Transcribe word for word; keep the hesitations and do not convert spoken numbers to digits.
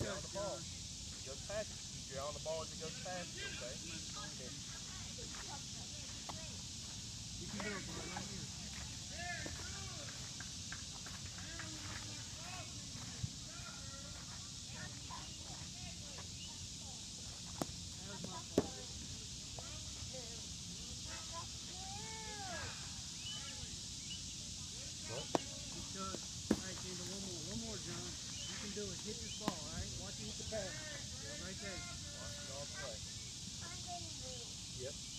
eye on the ball. It goes past you. Keep your eye on the ball as it goes past you, okay? Here. You can do it, boy, right here. That was my fault. What? He's good. All right, Kendall, one more. One more, John. You can do it. Hit this ball, all right? Watch it hit the ball. Yep. Right there. Watch it all the way. Yep.